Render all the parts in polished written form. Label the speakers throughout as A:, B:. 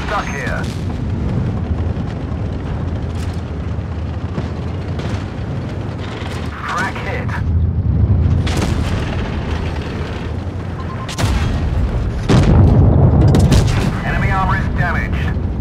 A: stuck here. Frac hit. Enemy armor is damaged.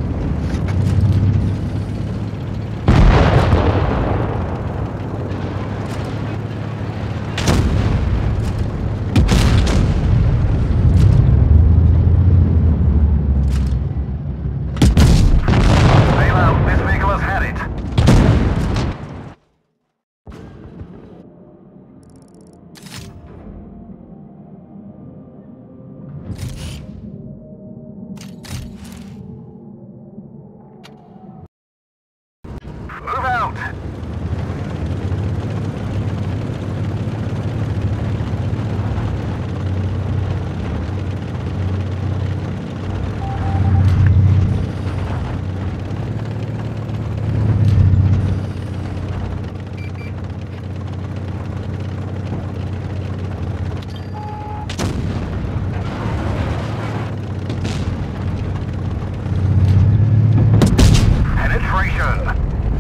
A: Move out! Penetration!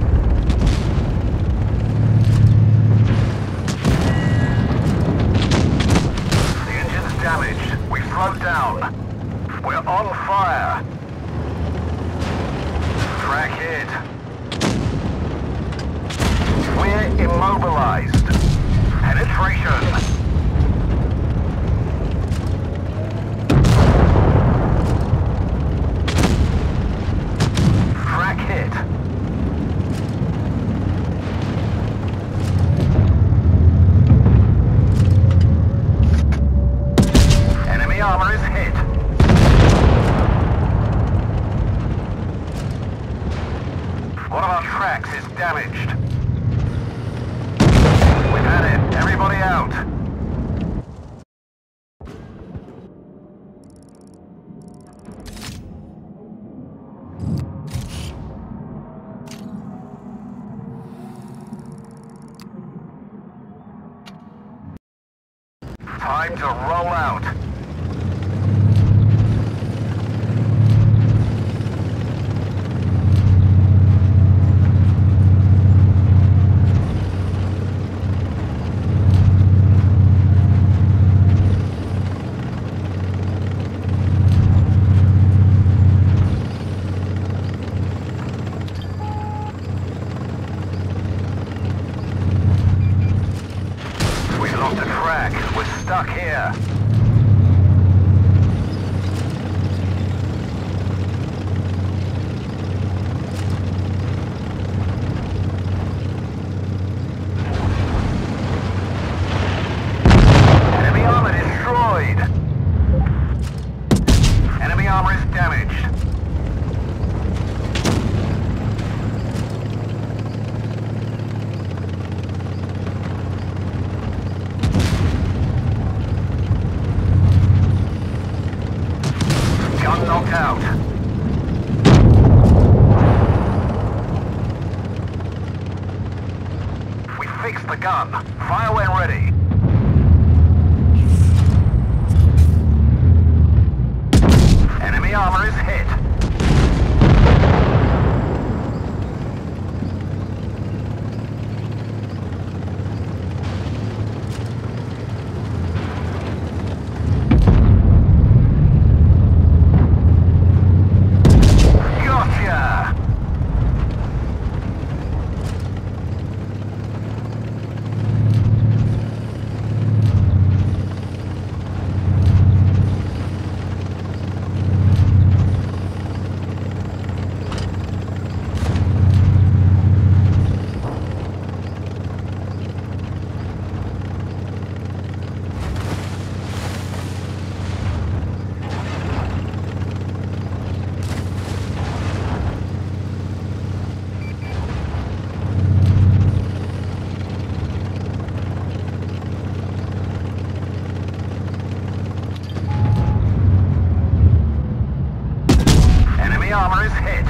A: Damaged. We slowed down. We're on fire. Frac hit. We're immobilized. Penetration. Frac hit. Armor is hit. One of our tracks is damaged. We've had it. Everybody out. Time to roll out. Lost a track. We're stuck here. Enemy armor destroyed. Enemy armor is damaged. Gun knocked out. We fixed the gun. Fire when ready. Enemy armor is hit. Armor is hit.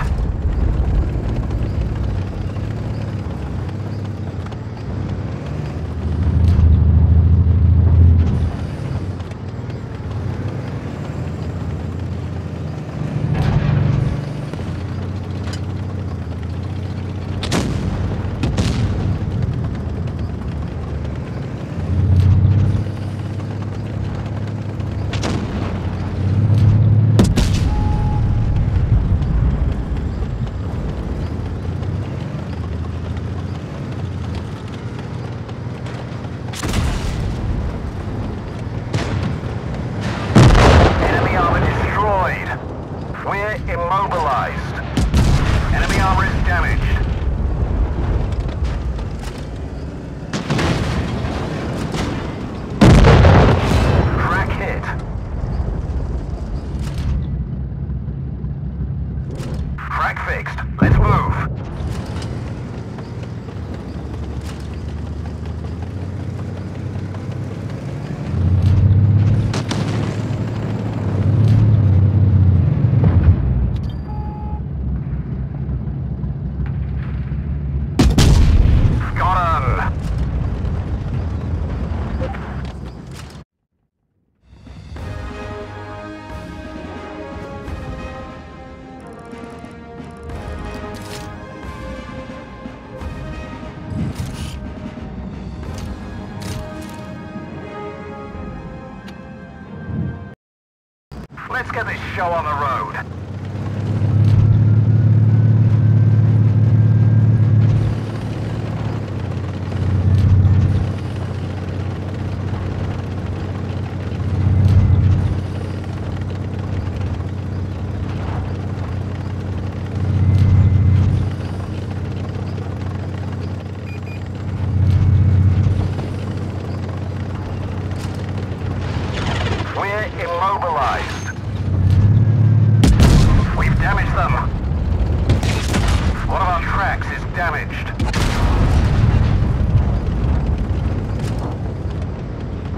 A: Let's get this show on the road. We're immobilized. We've damaged them. One of our tracks is damaged.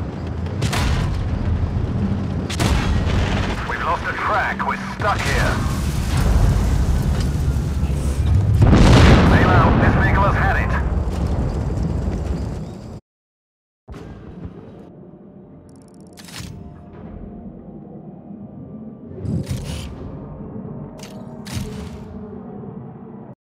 A: We've lost a track. We're stuck here.